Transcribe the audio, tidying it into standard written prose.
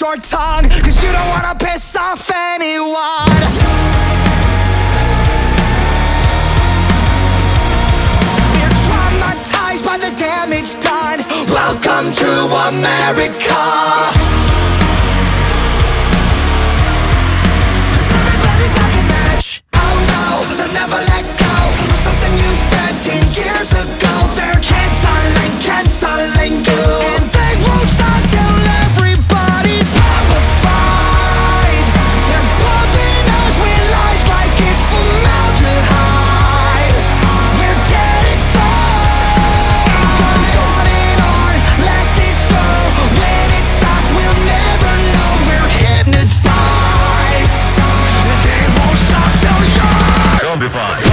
your tongue, cause you don't wanna piss off anyone. We're traumatized by the damage done. Welcome to America. Cause everybody's like a match. Oh no, they'll never let go of something you said 10 years ago. They're canceling you, and they won't stop till everybody's zombified. They're pumping us with lies like it's formaldehyde. We're dead inside. It goes on and on, let this go. When it stops, we'll never know. We're hypnotized, and they won't stop till you're zombified.